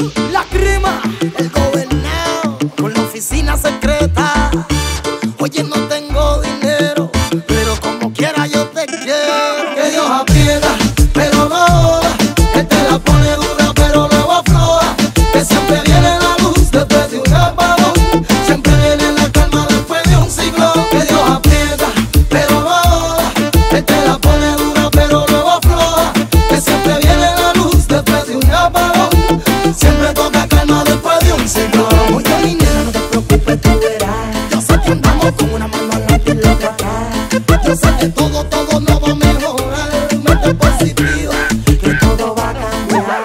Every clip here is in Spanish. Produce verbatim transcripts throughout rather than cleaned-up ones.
La crema, el gobernado, con la oficina secreta. Oye, no tengo dinero, pero como quiera yo te quiero. Que Dios aprieta, pero no, que te la pone dura, pero luego afloja. Que siempre viene la luz después de un apagón. Siempre viene la calma después de un ciclón. Que Dios aprieta, pero no, que te la pone dura, pero luego afloja. Que siempre viene la luz después de un apagón. Siempre toca calma después de un ciclón. Oye, mi nena, no te preocupes, tú verás. Yo sé que andamos con una mano adelante y la otra atrás. Yo sé que todo, todo no va a mejorar. Mente positiva, que todo va a cambiar.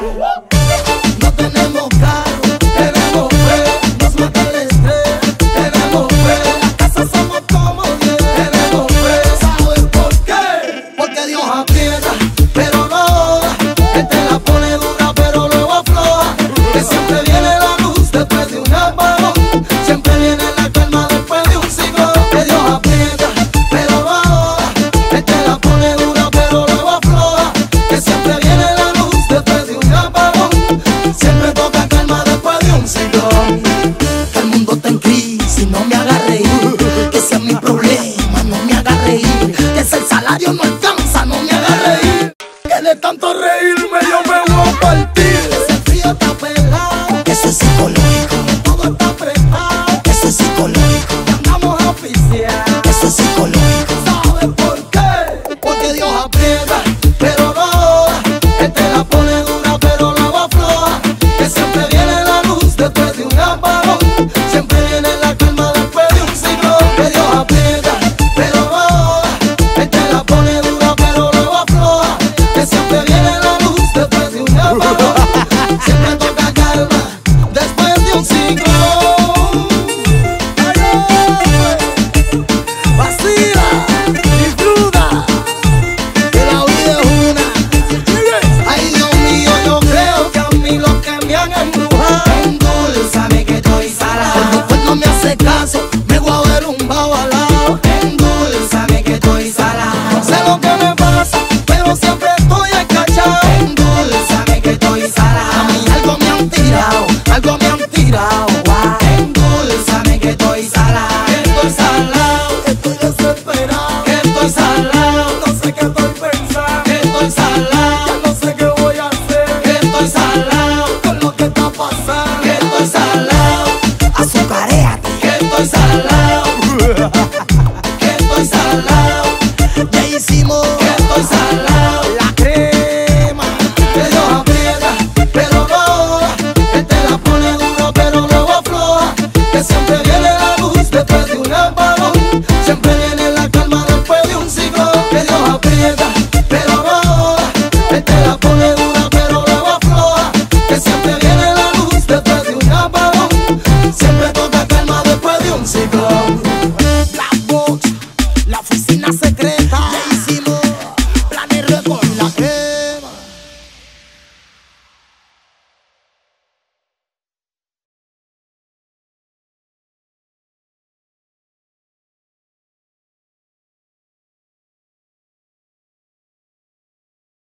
No tenemos carro, tenemos fe. Nos mata el estrés, tenemos fe. En la casa somos como diez, tenemos fe. ¿Sabes por qué? Porque Dios aprieta, pero no, que te la pone dura, pero luego afloja. Que siempre viene la luz después de un apagón. Siempre viene la calma después de un ciclón. Que Dios aprieta, pero no, que te la pone dura, pero luego afloja. Que siempre viene la luz después de un apagón. Siempre toca calma después de un ciclón. Que el mundo está en crisis, no me haga reír. Que sea mi problema, no me haga reír. Que si el salario no alcanza, no me haga reír. Que de tanto reírme yo me voy a partir. Ese frío está pelado, eso es psicológico. Todo está apretado, eso es psicológico. Andamos a oficiar, eso es psicológico. ¿Sabes por qué? Porque Dios aprieta, pero no, que te la pone dura, pero luego afloja. Que siempre viene la luz después de un apagón. Siempre viene la calma después de un ciclón. Que Dios aprieta, pero no, que te la pone dura, pero luego afloja. Que siempre viene la luz después de un apagón. Siempre toca calma después de un ciclón. Vacila, disfruta, que la vida es una. Ay, Dios mío, yo creo que a mí lo que me han